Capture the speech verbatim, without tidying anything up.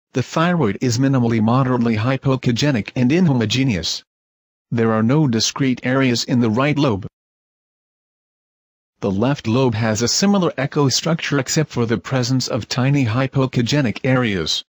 The thyroid is minimally moderately hypoechogenic and inhomogeneous. There are no discrete areas in the right lobe. The left lobe has a similar echo structure except for the presence of tiny hypoechogenic areas.